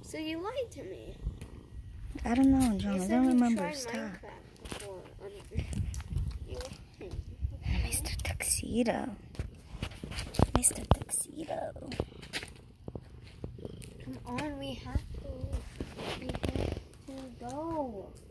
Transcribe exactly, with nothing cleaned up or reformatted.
So you lied to me. I don't know, John. You I said don't you remember. tried Stop. Minecraft before. Um, you lied. Mister Taxedo. Mister Taxedo. Come on, we have to. We have to go.